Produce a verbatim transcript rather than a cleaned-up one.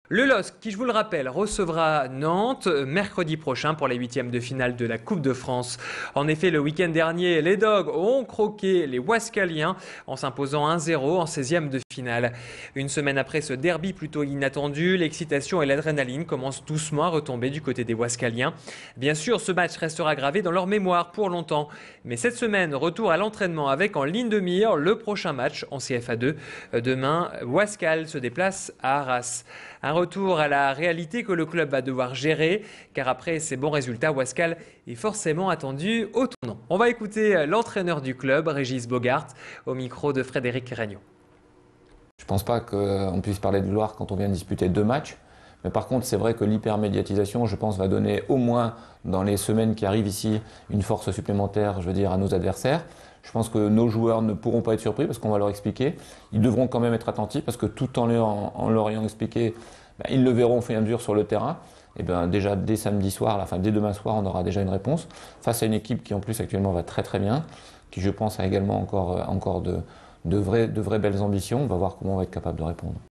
Le L O S C, qui je vous le rappelle, recevra Nantes mercredi prochain pour les huitièmes de finale de la Coupe de France. En effet, le week-end dernier, les Dogs ont croqué les Ouascaliens en s'imposant un zéro en seizième de finale. Une semaine après ce derby plutôt inattendu, l'excitation et l'adrénaline commencent doucement à retomber du côté des Ouascaliens. Bien sûr, ce match restera gravé dans leur mémoire pour longtemps. Mais cette semaine, retour à l'entraînement avec en ligne de mire le prochain match en C F A deux. Demain, Ouascal se déplace à Arras. Un retour à la réalité que le club va devoir gérer, car après ces bons résultats, Ouascal est forcément attendu au tournant. On va écouter l'entraîneur du club, Régis Bogart, au micro de Frédéric Regnault. Je ne pense pas qu'on puisse parler de gloire quand on vient de disputer deux matchs. Mais par contre, c'est vrai que l'hypermédiatisation, je pense, va donner au moins dans les semaines qui arrivent ici une force supplémentaire, je veux dire, à nos adversaires. Je pense que nos joueurs ne pourront pas être surpris parce qu'on va leur expliquer. Ils devront quand même être attentifs parce que tout en leur, en leur ayant expliqué, ben, ils le verront au fur et à mesure sur le terrain. Et ben, déjà dès samedi soir, enfin dès demain soir, on aura déjà une réponse face à une équipe qui en plus actuellement va très très bien, qui je pense a également encore, encore de, de, vraies, de vraies belles ambitions. On va voir comment on va être capable de répondre.